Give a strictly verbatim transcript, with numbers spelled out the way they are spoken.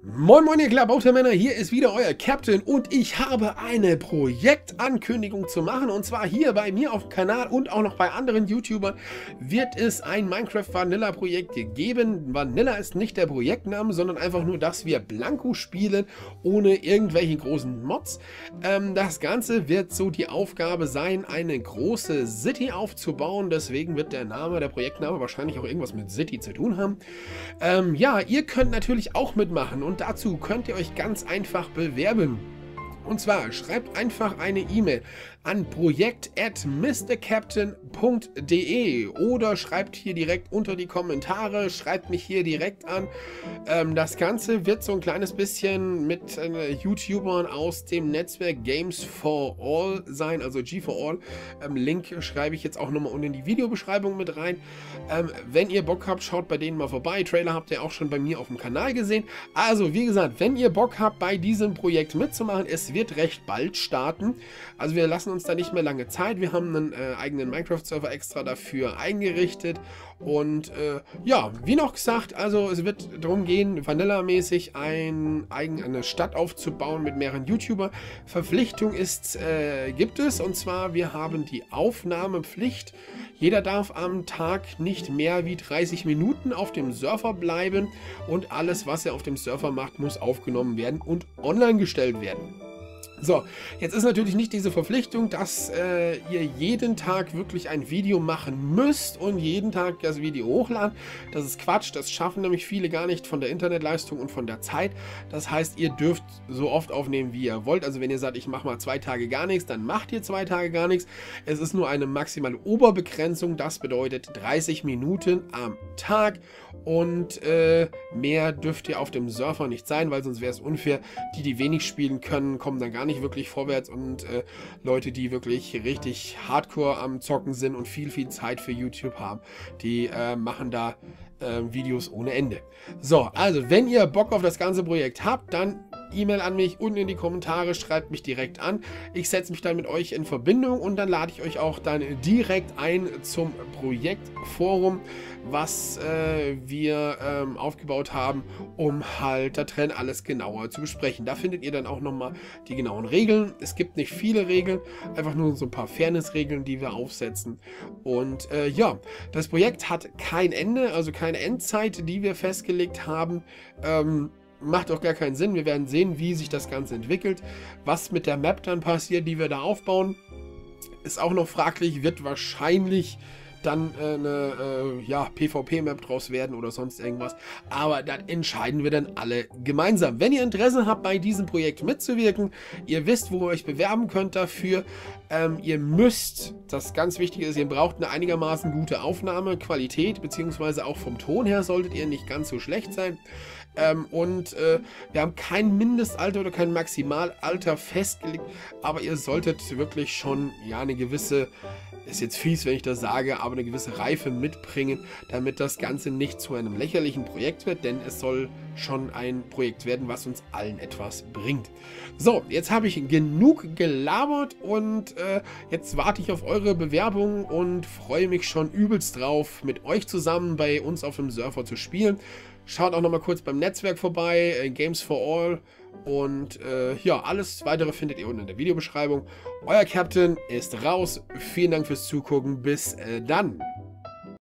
Moin Moin ihr Klabautermänner, hier ist wieder euer Captain und ich habe eine Projektankündigung zu machen, und zwar hier bei mir auf dem Kanal und auch noch bei anderen YouTubern wird es ein Minecraft Vanilla Projekt geben. Vanilla ist nicht der Projektname, sondern einfach nur, dass wir Blanco spielen, ohne irgendwelche großen Mods. Ähm, das Ganze wird so die Aufgabe sein, eine große City aufzubauen, deswegen wird der Name, der Projektname wahrscheinlich auch irgendwas mit City zu tun haben. Ähm, ja, ihr könnt natürlich auch mitmachen und dazu könnt ihr euch ganz einfach bewerben. Und zwar schreibt einfach eine E-Mail an projekt at mistercaptain punkt de oder schreibt hier direkt unter die Kommentare, schreibt mich hier direkt an. Ähm, das Ganze wird so ein kleines bisschen mit äh, YouTubern aus dem Netzwerk Games for All sein, also G for All. Ähm, Link schreibe ich jetzt auch nochmal unten in die Videobeschreibung mit rein. Ähm, wenn ihr Bock habt, schaut bei denen mal vorbei. Trailer habt ihr auch schon bei mir auf dem Kanal gesehen. Also wie gesagt, wenn ihr Bock habt, bei diesem Projekt mitzumachen, es wird recht bald starten. Also wir lassen uns da nicht mehr lange Zeit. Wir haben einen äh, eigenen Minecraft-Server extra dafür eingerichtet. Und äh, ja, wie noch gesagt, also es wird darum gehen, Vanilla-mäßig ein, eigen, eine Stadt aufzubauen mit mehreren YouTubern. Verpflichtung ist, äh, gibt es, und zwar wir haben die Aufnahmepflicht. Jeder darf am Tag nicht mehr wie dreißig Minuten auf dem Server bleiben und alles, was er auf dem Server macht, muss aufgenommen werden und online gestellt werden. So, jetzt ist natürlich nicht diese Verpflichtung, dass äh, ihr jeden Tag wirklich ein Video machen müsst und jeden Tag das Video hochladen. Das ist Quatsch, das schaffen nämlich viele gar nicht von der Internetleistung und von der Zeit. Das heißt, ihr dürft so oft aufnehmen, wie ihr wollt. Also wenn ihr sagt, ich mache mal zwei Tage gar nichts, dann macht ihr zwei Tage gar nichts. Es ist nur eine maximale Oberbegrenzung, das bedeutet dreißig Minuten am Tag und äh, mehr dürft ihr auf dem Server nicht sein, weil sonst wäre es unfair. Die, die wenig spielen können, kommen dann gar nicht wirklich vorwärts, und äh, Leute, die wirklich richtig hardcore am Zocken sind und viel, viel Zeit für YouTube haben, die äh, machen da äh, Videos ohne Ende. So, also wenn ihr Bock auf das ganze Projekt habt, dann E-Mail an mich, unten in die Kommentare, schreibt mich direkt an. Ich setze mich dann mit euch in Verbindung und dann lade ich euch auch dann direkt ein zum Projektforum, was äh, wir ähm, aufgebaut haben, um halt da drin alles genauer zu besprechen. Da findet ihr dann auch nochmal die genauen Regeln. Es gibt nicht viele Regeln, einfach nur so ein paar Fairness-Regeln, die wir aufsetzen. Und äh, ja, das Projekt hat kein Ende, also keine Endzeit, die wir festgelegt haben. Ähm, Macht auch gar keinen Sinn. Wir werden sehen, wie sich das Ganze entwickelt. Was mit der Map dann passiert, die wir da aufbauen, ist auch noch fraglich. Wird wahrscheinlich dann äh, eine äh, ja, PvP-Map draus werden oder sonst irgendwas. Aber das entscheiden wir dann alle gemeinsam. Wenn ihr Interesse habt, bei diesem Projekt mitzuwirken, ihr wisst, wo ihr euch bewerben könnt dafür. Ähm, ihr müsst, das ganz Wichtige ist, ihr braucht eine einigermaßen gute Aufnahmequalität, beziehungsweise auch vom Ton her solltet ihr nicht ganz so schlecht sein. Ähm, und äh, wir haben kein Mindestalter oder kein Maximalalter festgelegt, aber ihr solltet wirklich schon ja eine gewisse, ist jetzt fies, wenn ich das sage, aber eine gewisse Reife mitbringen, damit das Ganze nicht zu einem lächerlichen Projekt wird, denn es soll schon ein Projekt werden, was uns allen etwas bringt. So, jetzt habe ich genug gelabert und äh, jetzt warte ich auf eure Bewerbung und freue mich schon übelst drauf, mit euch zusammen bei uns auf dem Server zu spielen. Schaut auch noch mal kurz beim Netzwerk vorbei, äh, Games for All, und äh, ja, alles weitere findet ihr unten in der Videobeschreibung. Euer Captain ist raus, vielen Dank fürs Zugucken, bis äh, dann.